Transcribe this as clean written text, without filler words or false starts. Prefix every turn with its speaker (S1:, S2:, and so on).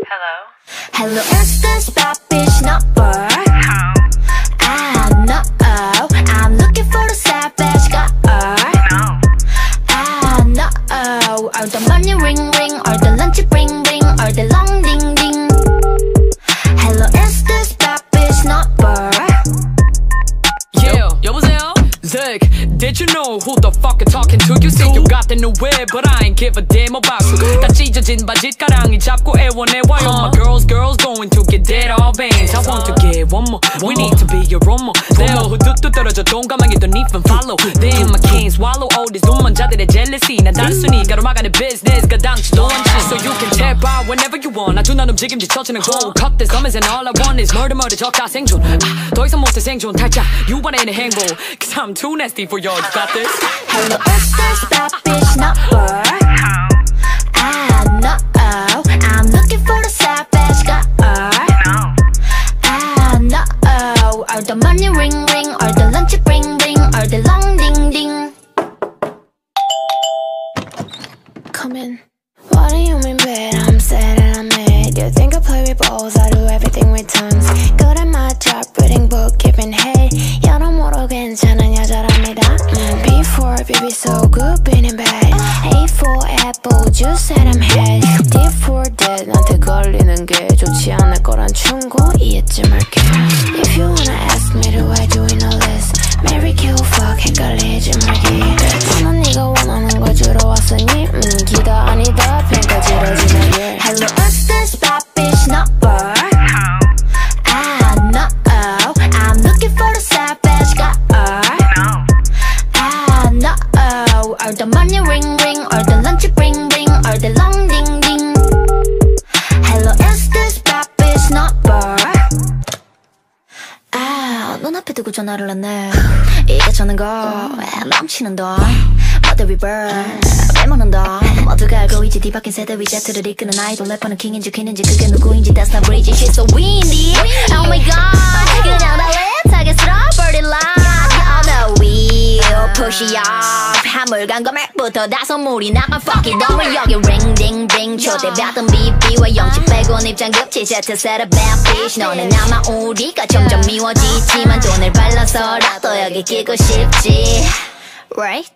S1: Hello, is this bad bitch number? No, I'm looking for a savage girl. No, are the money ring ring, or the lunch bring bring, or the long ding ding? Hello, is this bad bitch number?
S2: Yeah, 여보세요? Zach, did you know who the fuck you're talking to? You say you got the new way, but I ain't give a damn about you. 다 찢어진 바짓가랑이 잡고 애원해와요. My girls going to get dead all veins. I want to get one more. We need to be your role model. 내가 후두둑 떨어져 동감하게 don't even follow. Damn, I can't swallow all these 눈먼자들의 jealousy. 난 단순히 가로막아내 business가 당치도 않지. So you can tap out whenever you want. 아주 난 움직임지 처치는 go. Cut this comments and all I want is murder 적다 생존. 더 이상 못해 생존 탈자. 유발에는 행복. Cause I'm too nasty for y'all. You got this?
S1: Hello, is this bad bitch number? No, I'm looking for a savage girl. No, are the money ring ring, or the lunch bring bring, or the long ding ding?
S3: Come in. What do you mean, babe? I'm sad and I'm mad. You think I play with balls? I do everything with tongues. Good at my job, reading book, giving head. 여러모로 괜찮은 여자랍니다. Before, baby, so good, being bad. A for apple, juice and I'm head. D for dead, 나한테 걸리는 게 좋지 않을 거란 충고 이해쯤 할게. If you wanna ask me, do I doing all this? Marry, kill, fuck, 헷갈리지 말게. 나는 네가 원하는 걸 주러 왔으니 기다 아니다 펜까지러지 말게.
S1: Hello, is this bad bitch number? No, I'm looking for a savage girl. No, are the money ring ring, or the lunch bring bring, or the long ding ding? Hello, is this bad bitch number? 눈앞에 두고 전화를 했네. 이게 저는 거 넘치는 돈 모두 reverse 빼먹는 돈 모두가 알고 있지. 뒤바뀐 세대 위제트를 이끄는 아이돌 래퍼는 킹인지 퀸인지 그게 누구인지 That's not bridge, she's so windy. Oh my god, 그냥 달래 타겟으로 bird it live. On the wheel, push it off. 화물간 금액부터 다 선물이 나가 fuck it. 너무 여기 ring ding ring 초대받은 BB와 영치 빼곤 입장 급지 제트 set a bad bitch. 너는 아마 우리가 점점 미워지지만 돈을 발라서라도 여기 끼고 싶지. Right?